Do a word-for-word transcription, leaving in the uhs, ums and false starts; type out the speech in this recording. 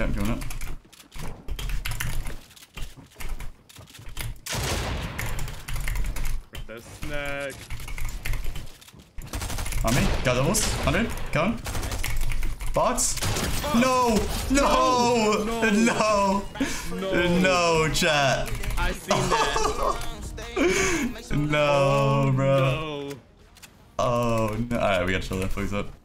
Okay, I'm going up. The snack. On me. Got doubles. one hundred. Going. Bots. No. No. No. No. No. No, chat. I seen that. No, bro. No. Oh, no. Alright, we gotta chill that. Please up.